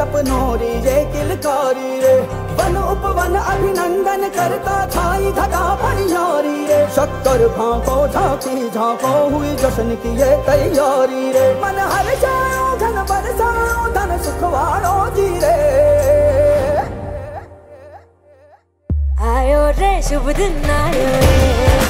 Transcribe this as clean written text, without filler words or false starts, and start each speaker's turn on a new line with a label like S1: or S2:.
S1: सपनों री ये किलकारी रे। वन उपवन अभिनंदन करता छाई धगा परियारी रे। शक्कर भांको झांकी झांको हुई जश्न की ये तैयारी रे। मन हर जाओ धन बरसाओ धन सुखवाड़ो जी रे।
S2: आयो रे शुभ दिन आयो रे।